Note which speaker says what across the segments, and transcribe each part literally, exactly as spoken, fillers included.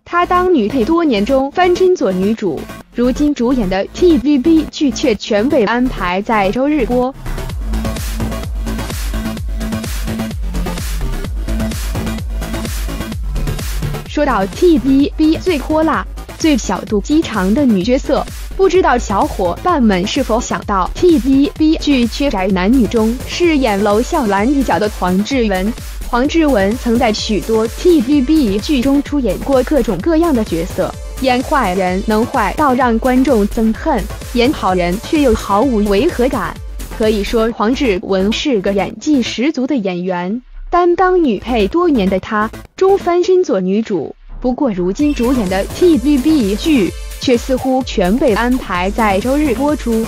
Speaker 1: 她当女配多年中翻身做女主，如今主演的 T V B 剧却全被安排在周日播。说到 T V B 最泼辣、最小肚鸡肠的女角色，不知道小伙伴们是否想到 T V B 剧《缺宅男女》中饰演楼笑兰一角的黄智雯。黄智雯曾在许多 T V B 剧中出演过各种各样的角色，演坏人能坏到让观众憎恨，演好人却又毫无违和感。可以说黄智雯是个演技十足的演员。担当女配多年的她，终翻身做女主。不过如今主演的 T V B 剧却似乎全被安排在周日播出。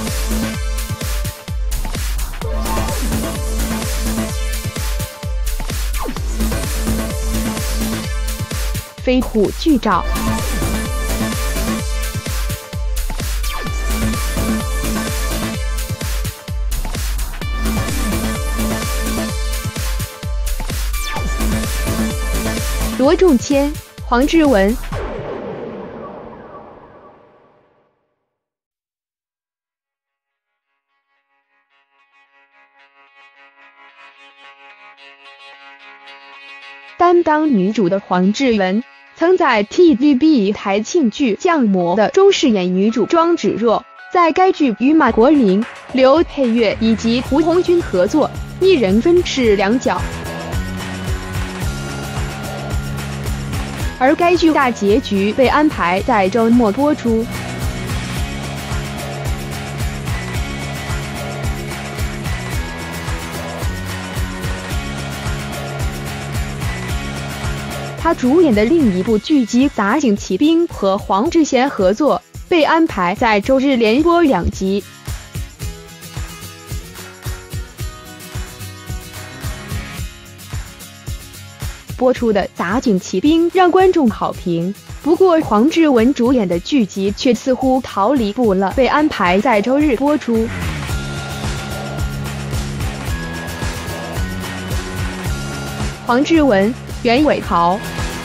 Speaker 1: 飞虎剧照。罗仲谦、黄智雯。担当女主的黄智雯，曾在 T V B 台庆剧《降魔》的中饰演女主庄芷若，在该剧与马国林、刘佩玥以及胡红军合作，一人分饰两角。而该剧大结局被安排在周末播出。他主演的另一部剧集《杂警奇兵》和黄智贤合作，被安排在周日连播两集。播出的《杂警奇兵》让观众好评，不过黄智雯主演的剧集却似乎逃离不了被安排在周日播出。黄智雯、袁伟豪。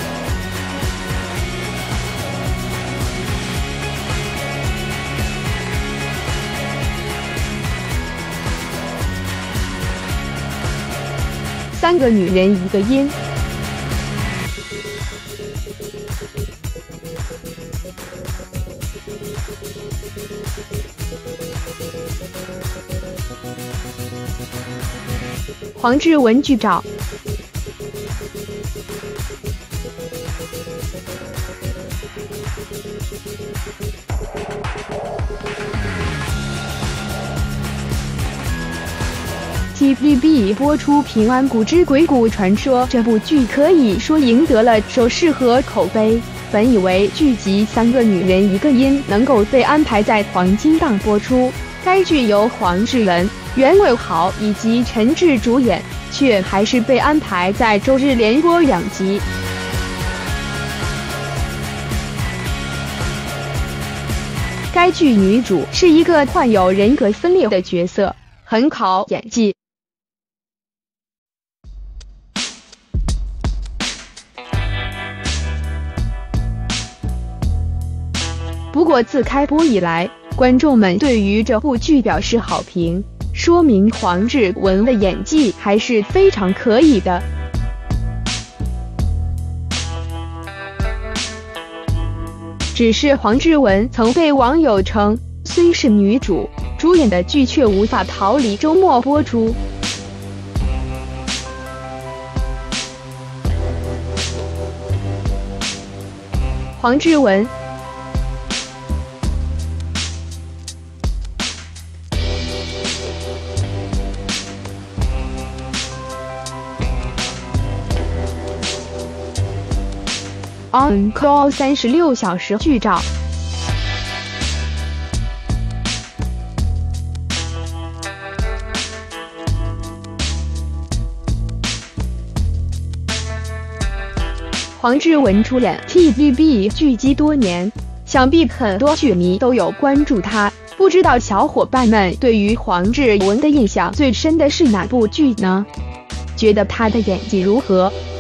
Speaker 1: 三个女人一个音。黄智雯剧照。T V B 播出《平安谷之鬼谷传说》这部剧，可以说赢得了收视和口碑。本以为剧集《三个女人一个音》能够被安排在黄金档播出，该剧由黄智雯、袁伟豪以及陈志主演，却还是被安排在周日连播两集。该剧女主是一个患有人格分裂的角色，很考演技。不过自开播以来，观众们对于这部剧表示好评，说明黄智雯的演技还是非常可以的。只是黄智雯曾被网友称，虽是女主，主演的剧却无法逃离周末播出。黄智雯。On Call 三十六小时剧照。黄智雯出演 T V B 剧集多年，想必很多剧迷都有关注她。不知道小伙伴们对于黄智雯的印象最深的是哪部剧呢？觉得她的演技如何？